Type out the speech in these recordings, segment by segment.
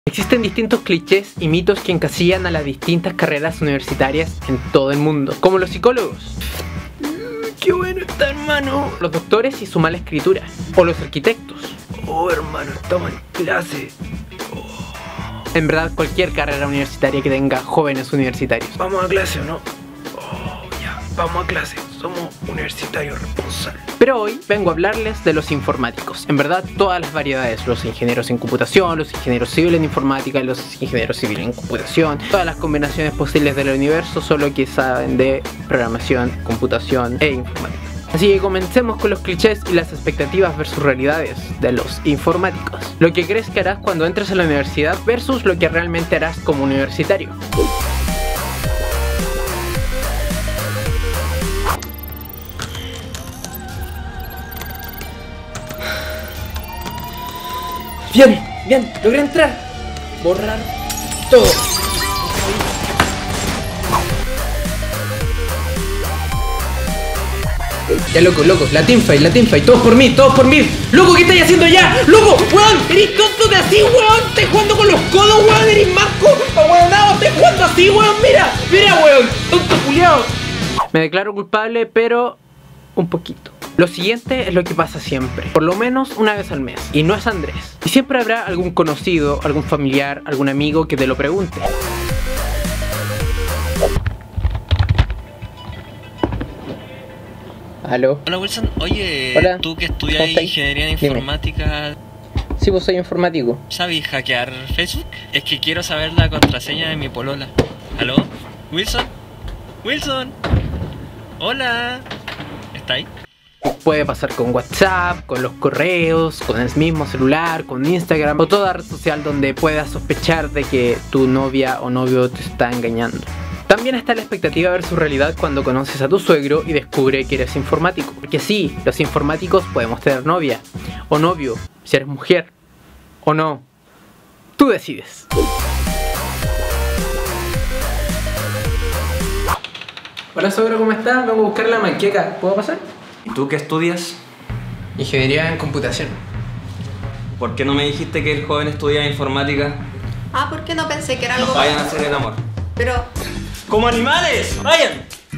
Existen distintos clichés y mitos que encasillan a las distintas carreras universitarias en todo el mundo, como los psicólogos. ¡Qué bueno está, hermano! Los doctores y su mala escritura, o los arquitectos. ¡Oh, hermano, estamos en clase! Oh. En verdad, cualquier carrera universitaria que tenga jóvenes universitarios. ¿Vamos a clase o no? Oh, ya, vamos a clase. Somos universitarios responsables. Pero hoy vengo a hablarles de los informáticos. En verdad, todas las variedades. Los ingenieros en computación, los ingenieros civiles en informática, los ingenieros civiles en computación. Todas las combinaciones posibles del universo, solo que saben de programación, computación e informática. Así que comencemos con los clichés y las expectativas versus realidades de los informáticos. Lo que crees que harás cuando entres a la universidad versus lo que realmente harás como universitario. Bien, logré entrar. Borrar todo. Ya, loco, la teamfight, todos por mí. Loco, ¿qué estáis haciendo ya? Loco, weón, eres tonto de así, weón. Estás jugando con los codos, weón, eres marco. Ahueonado, estás jugando así, weón, mira, weón, tonto culiao. Me declaro culpable, pero un poquito. Lo siguiente es lo que pasa siempre, por lo menos una vez al mes, y no es Andrés. Y siempre habrá algún conocido, algún familiar, algún amigo que te lo pregunte. ¿Aló? Hola Wilson, oye, hola. Tú que estudias ingeniería en informática... Sí, pues soy informático. ¿Sabes hackear Facebook? Es que quiero saber la contraseña de mi polola. ¿Aló? ¿Wilson? ¿Wilson? Hola. ¿Está ahí? Puede pasar con WhatsApp, con los correos, con el mismo celular, con Instagram o toda red social donde puedas sospechar de que tu novia o novio te está engañando. También está la expectativa versus realidad cuando conoces a tu suegro y descubre que eres informático. Porque sí, los informáticos podemos tener novia o novio, si eres mujer o no. Tú decides. Hola suegro, ¿cómo estás? Vengo a buscar la manqueca. ¿Puedo pasar? ¿Y tú qué estudias? Ingeniería en computación. ¿Por qué no me dijiste que el joven estudia informática? Ah, ¿por qué no pensé que era algo? Vayan a hacer el amor. Pero... ¡Como animales! ¡Vayan!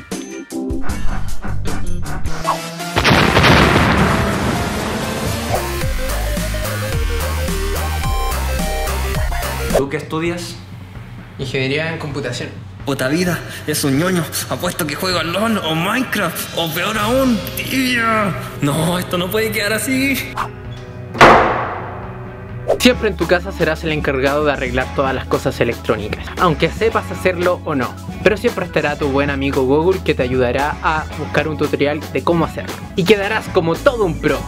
¿Tú qué estudias? Ingeniería en computación. Puta vida, es un ñoño. Apuesto que juega LOL o Minecraft o peor aún, Tibia. No, esto no puede quedar así. Siempre en tu casa serás el encargado de arreglar todas las cosas electrónicas, aunque sepas hacerlo o no. Pero siempre estará tu buen amigo Google que te ayudará a buscar un tutorial de cómo hacerlo. Y quedarás como todo un pro.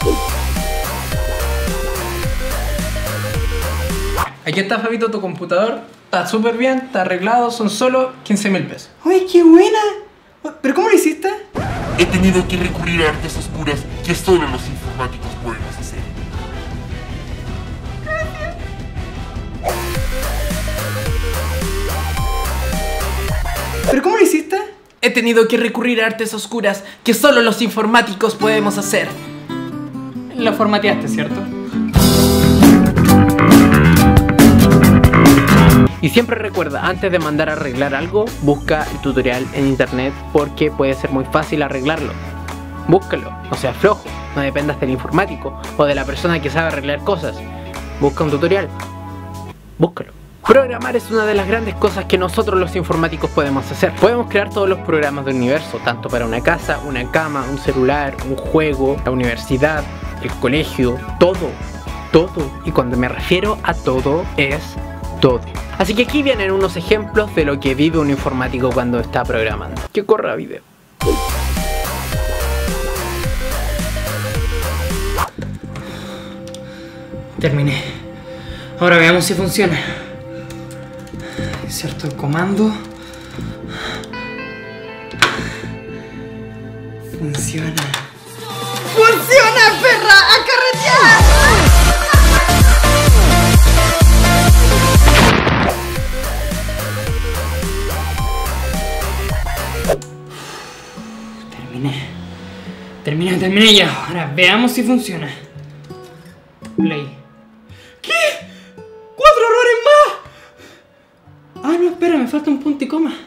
Aquí está, Fabito, tu computador. Está súper bien, está arreglado, son solo 15.000 pesos. ¡Uy, qué buena! ¿Pero cómo lo hiciste? He tenido que recurrir a artes oscuras que solo los informáticos podemos hacer. ¿Pero cómo lo hiciste? He tenido que recurrir a artes oscuras que solo los informáticos podemos hacer. Lo formateaste, ¿cierto? Y siempre recuerda, antes de mandar a arreglar algo, busca el tutorial en internet porque puede ser muy fácil arreglarlo. Búscalo, no seas flojo, no dependas del informático o de la persona que sabe arreglar cosas. Busca un tutorial, búscalo. Programar es una de las grandes cosas que nosotros los informáticos podemos hacer. Podemos crear todos los programas del universo, tanto para una casa, una cama, un celular, un juego, la universidad, el colegio, todo. Y cuando me refiero a todo, es todo. Así que aquí vienen unos ejemplos de lo que vive un informático cuando está programando. Que corra video. Terminé. Ahora veamos si funciona. Inserto el comando. Funciona. ¡Funciona, perra! ¡A carretear! Terminé ya. Ahora veamos si funciona. Play. ¿Qué? ¡4 errores más! no, espera, me falta un punto y coma.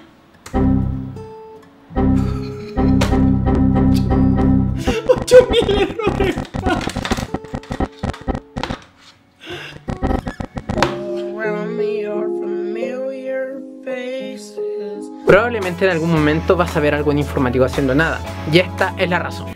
8000 errores. Probablemente en algún momento vas a ver a algún informático haciendo nada, y esta es la razón.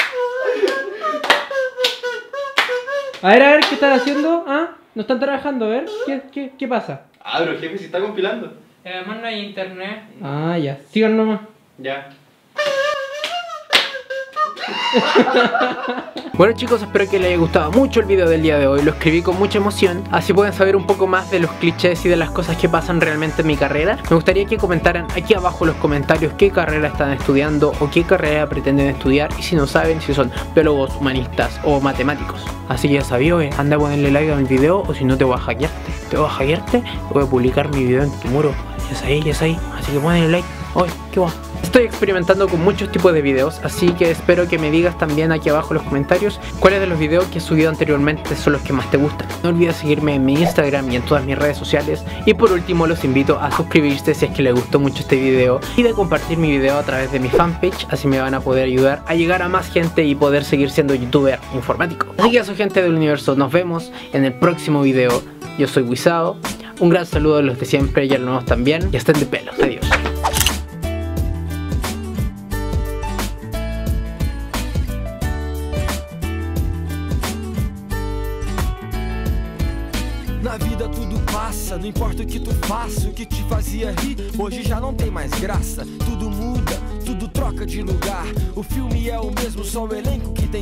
A ver, ¿qué están haciendo? ¿Ah? ¿No están trabajando? A ver, ¿qué pasa? Ah, pero jefe, si está compilando. Además no hay internet. Ah, ya. Sigan nomás. Ya. Bueno chicos, espero que les haya gustado mucho el video del día de hoy. Lo escribí con mucha emoción, así pueden saber un poco más de los clichés y de las cosas que pasan realmente en mi carrera. Me gustaría que comentaran aquí abajo en los comentarios qué carrera están estudiando o qué carrera pretenden estudiar, y si no saben, si son biólogos, humanistas o matemáticos. Así que ya sabía, anda a ponerle like al video, o si no te voy a hackearte. Te voy a hackearte, voy a publicar mi video en tu muro. Ya es ahí, así que ponle like. Oye, ¿qué va? Estoy experimentando con muchos tipos de videos, así que espero que me digas también aquí abajo en los comentarios cuáles de los videos que he subido anteriormente son los que más te gustan. No olvides seguirme en mi Instagram y en todas mis redes sociales. Y por último los invito a suscribirse si es que les gustó mucho este video, y de compartir mi video a través de mi fanpage, así me van a poder ayudar a llegar a más gente y poder seguir siendo youtuber informático. Así que eso, gente del universo, nos vemos en el próximo video. Yo soy Wisao, un gran saludo a los de siempre y a los nuevos también, y estén de pelos. Adiós. Na vida tudo passa, não importa o que tu faça, o que te fazia rir, hoje já não tem mais graça. Tudo muda, tudo troca de lugar, o filme é o mesmo, só o elenco que tem